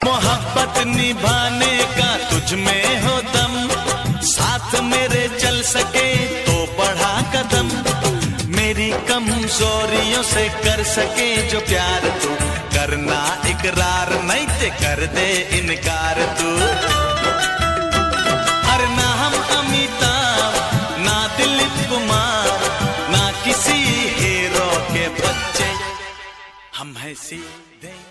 मोहब्बत निभाने का तुझ में हो दम, साथ मेरे चल सके तो बढ़ा कदम, मेरी कमजोरियों से कर सके जो प्यार तू, करना इकरार नहीं ते कर दे इनकार तू। अरे ना हम अमिताभ ना दिलीप कुमार ना किसी हीरो के बच्चे, हम हैं सीधे